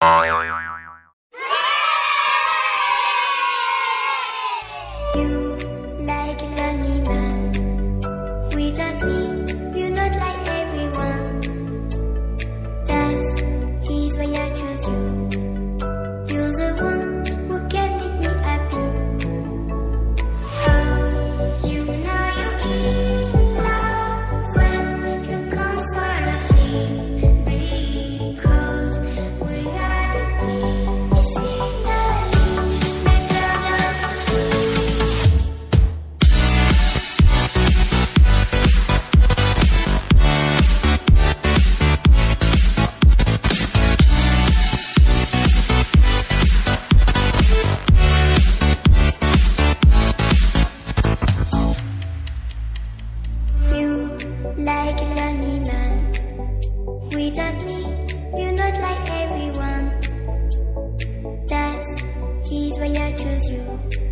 You like a lonely man. Without me, you're not like everyone. He's why I choose you. You're the one who can make me happy. Oh, you know you're in love when you come swallow sea. Because we are the peace in the better than trees. You like a lonely man. Without me, you're not like everyone. He's why I choose you.